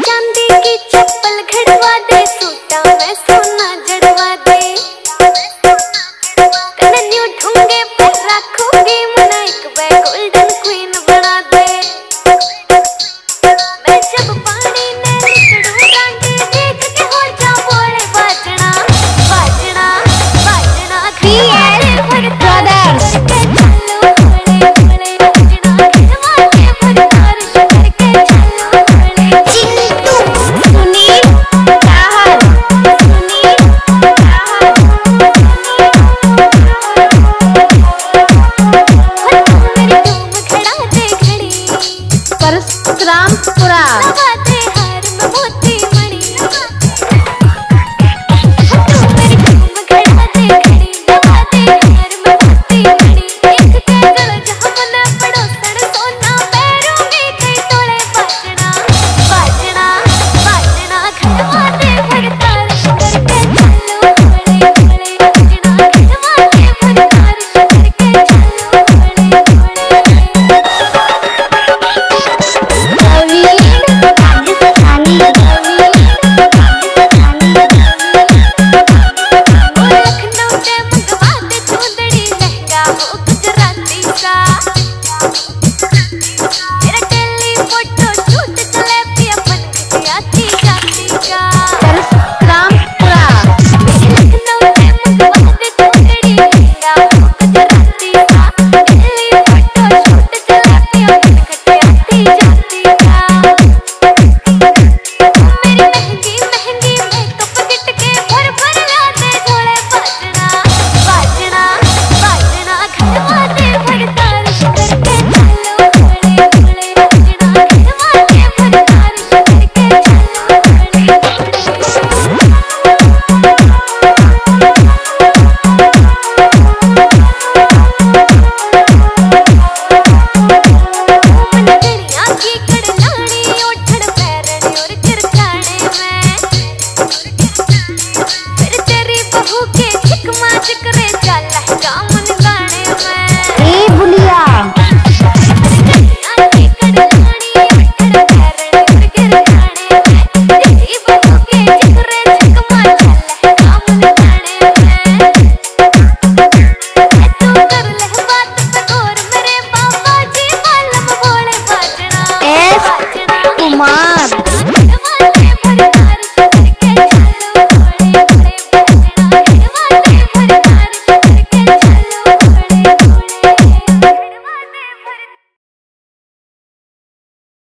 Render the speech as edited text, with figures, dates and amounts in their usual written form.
चांदी की चप्पल घड़वा दे, सूटा में सोना जड़वा दे, कन्हैया ढूंगे पर रखूंगी मना, एक वे गोल्डन क्वीन बना दे। मैं जब पानी में निकलूं रंग देख के हो जा बोले बाजना बाजना बाजना, ब्रदर्स रामपुरा